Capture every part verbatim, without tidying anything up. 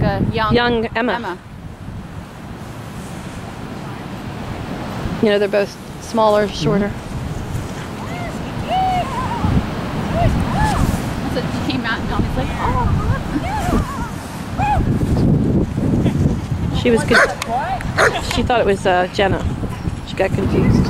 a young, young Emma. Emma. You know, they're both smaller, shorter. So she came out and Tommy's like, oh. She was good. She thought it was uh, Jenna. She got confused.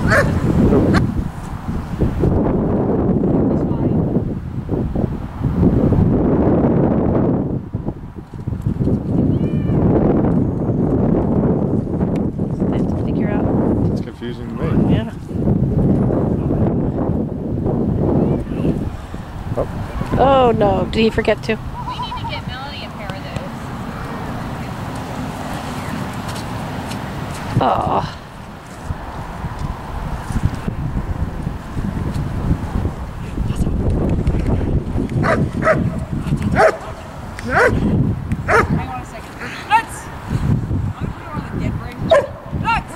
It's confusing to me. Yeah. Oh. Oh no, did he forget to? We need to get Melanie a pair of those. Oh. Hang on a second. Nuts! I'm gonna put her on the dead ring. Nuts!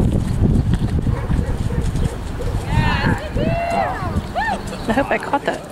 I hope I caught that.